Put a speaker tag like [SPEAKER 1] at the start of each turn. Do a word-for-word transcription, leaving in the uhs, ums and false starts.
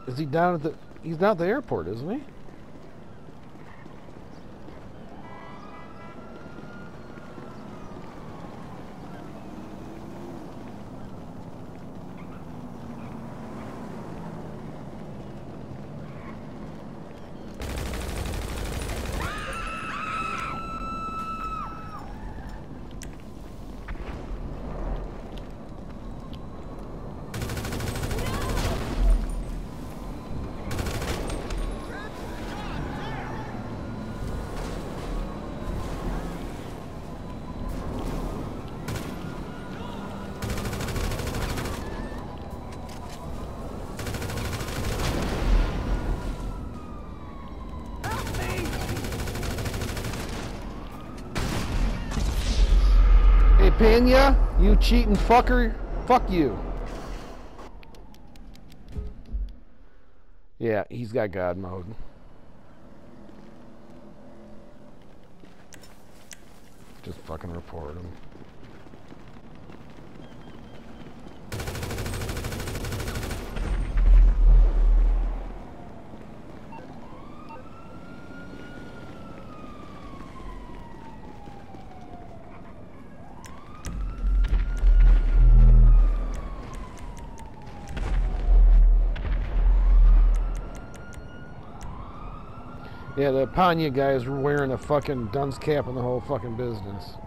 [SPEAKER 1] Is he down at the... He's not at the airport, isn't he? Hey, Pena, you cheating fucker. Fuck you. Yeah, he's got God mode. Just fucking report him. Yeah, the Panya guy is wearing a fucking dunce cap in the whole fucking business.